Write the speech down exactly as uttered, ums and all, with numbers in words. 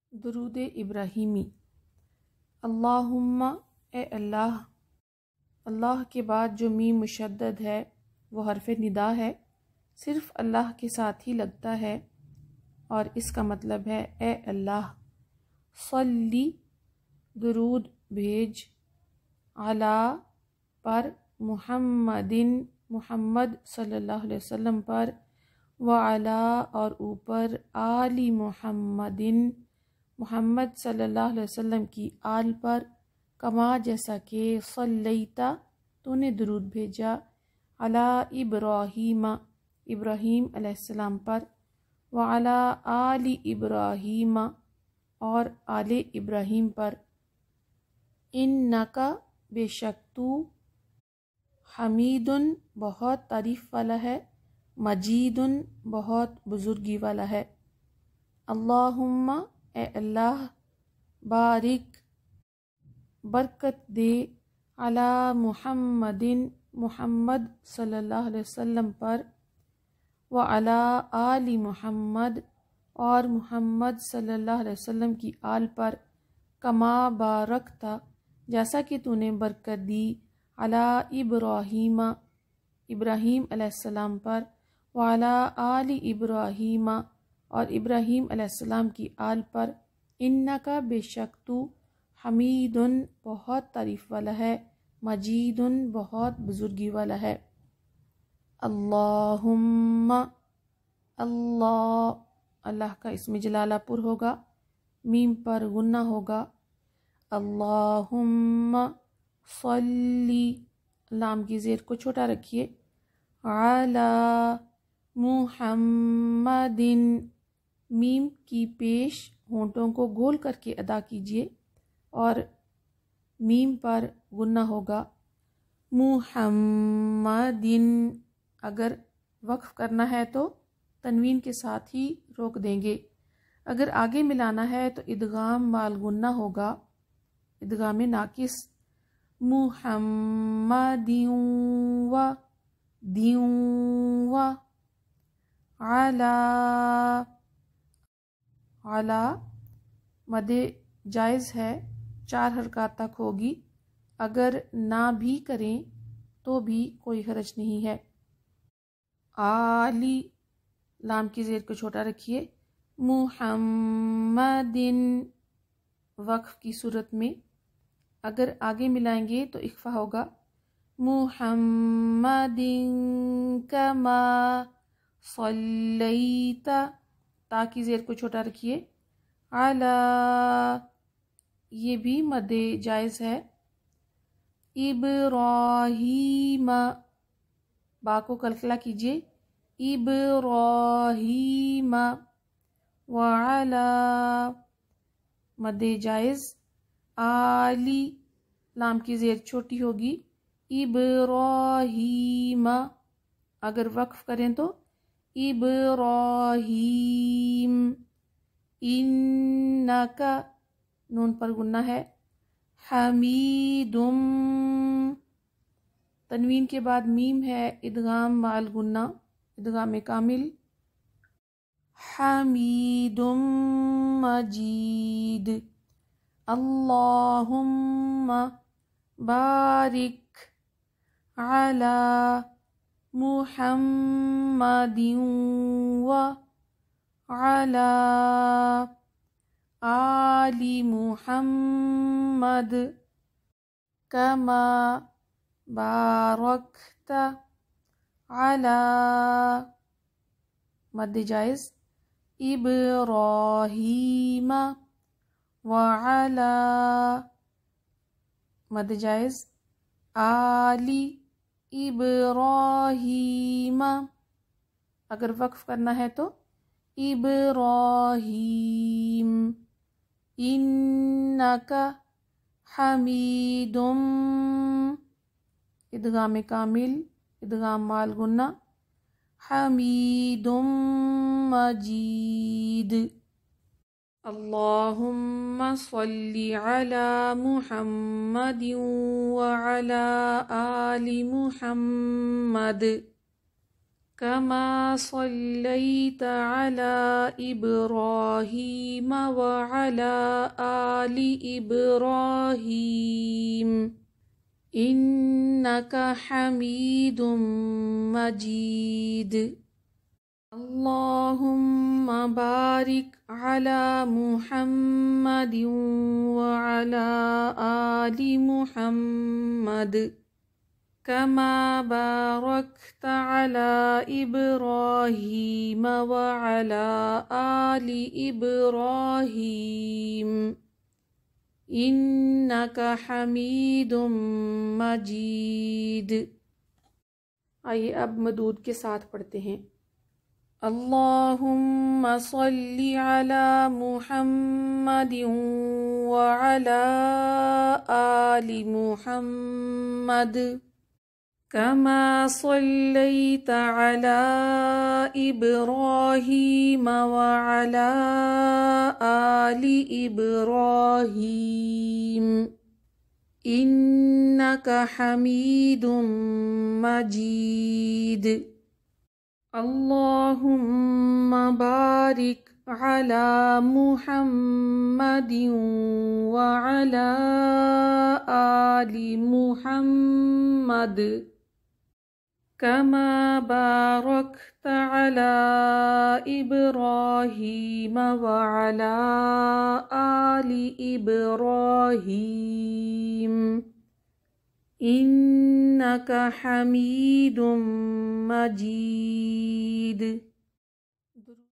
درود ابراہیمی۔ اللہم اے اللہ، اللہ کے بعد جو میم مشدد ہے وہ حرف ندا ہے، صرف اللہ کے ساتھ ہی لگتا ہے اور اس کا مطلب ہے اے اللہ۔ صلی درود بھیج، علی پر، محمدن محمد صلی اللہ علیہ وسلم پر، وعلی اور اوپر، آل محمدن محمد صلی اللہ علیہ وسلم کی آل پر، کما جیسا کہ صلیتا تو نے درود بھیجا، علی ابراہیم ابراہیم علیہ السلام پر، وعلی آل ابراہیم اور آل ابراہیم پر، انکا بے شک تو، حمیدن بہت تعریف والا ہے، مجیدن بہت بزرگی والا ہے۔ اللہم اے اللہ، بارک برکت دے، علی محمدن محمد صلی اللہ علیہ وسلم پر، وعلی آل محمد اور محمد صلی اللہ علیہ وسلم کی آل پر، کما بارکتا جیسا کہ تو نے برکت دی، علی ابراہیم ابراہیم علیہ السلام پر، وعلی آل ابراہیم اور ابراہیم علیہ السلام کی آل پر، انکا بے شک تو، حمیدن بہت تعریف والا ہے، مجیدن بہت بزرگی والا ہے۔ اللہم اللہ اللہ کا اسم جلالہ پر ہوگا، میم پر غنہ ہوگا۔ اللہم صلی، لام کی زیر کو چھوٹا رکھیے، علی محمدن، میم کی پیش ہونٹوں کو گول کر کے ادا کیجیے اور میم پر غنہ ہوگا۔ محمدن، اگر وقف کرنا ہے تو تنوین کے ساتھ ہی روک دیں گے، اگر آگے ملانا ہے تو ادغام مال غنہ ہوگا، ادغام ناقص۔ محمدین و دین و، علی علی مد جائز ہے، چار حرکات تک ہوگی، اگر نہ بھی کریں تو بھی کوئی حرج نہیں ہے۔ آلی، لام کی زیر کو چھوٹا رکھیے، محمدن وقف کی صورت میں، اگر آگے ملائیں گے تو اخفا ہوگا۔ محمدن کما صلیت، تا کی زیر کو چھوٹا رکھیے، علی، یہ بھی مد جائز ہے۔ ابراہیم، با کو کلکلا کیجیے، ابراہیم، وعلی مد جائز، آلی، لام کی زیر چھوٹی ہوگی، ابراہیم، اگر وقف کریں تو ابراہیم، انکا نون پر غنہ ہے، حمیدم، تنوین کے بعد میم ہے، ادغام مال غنہ، ادغام کامل، حمیدم مجید۔ اللہم بارک علی محمد و علی آل محمد کما بارکت علی، مد جائز، ابراہیم وعلی مد جائز، آل ابراہیم، اگر وقف کرنا ہے تو ابراہیم، انکا حمیدم، ادغام کامل، ادغام مال غنہ، حمیدم مجید۔ اللہم صلی علی محمد وعلی آل محمد۔ كما صليت على إبراهيم وعلى آل إبراهيم إنك حميد مجيد. اللهم بارك على محمد وعلى آل محمد كما باركت على إبراهيم وعلى آل إبراهيم إنك حميد مجيد. آئیے اب مدود کے ساتھ پڑھتے ہیں. اللهم صل على محمد وعلى آل محمد كما صليت على إبراهيم وعلى آل إبراهيم إنك حميد مجيد. اللهم بارك على محمد وعلى آل محمد كما باركت على إبراهيم وعلى آل إبراهيم إنك حميد مجيد.